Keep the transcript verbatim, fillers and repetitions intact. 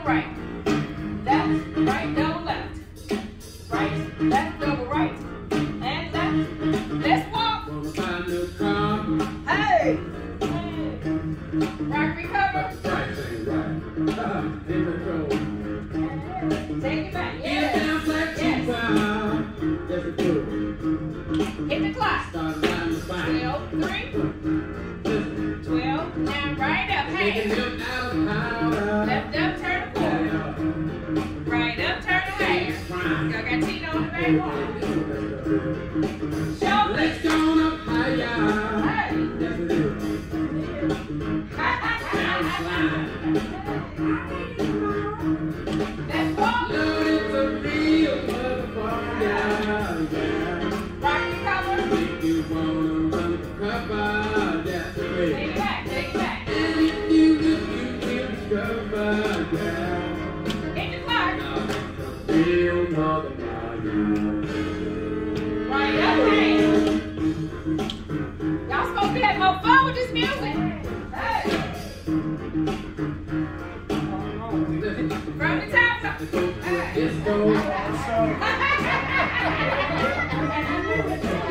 right. Left, right, double left. Right, left, double right. And left. Let's walk. Hey. Hey. Rock, recover. Right, right. Uh, in control. Take it back. Yes. Yes. Yes, it do. Hit the clock. Start around the spine. twelve, three. twelve. Now right up. Hey. Left up, turn the corner. Right up, turn away. Y'all got Tino on the back wall. Shoulder. Let's go up higher. Hey. Yes, it do. Down slide. Let's walk. Lord, it's a real motherfucker. Rock and cover. Make you wanna run cover. That's the way. Take it back, take it back. And if you look, you will discover. Hit the clock. Real motherfucker. Right up, hey. Y'all supposed to have more fun with this music. Hey. From the top. Let's go. Hey.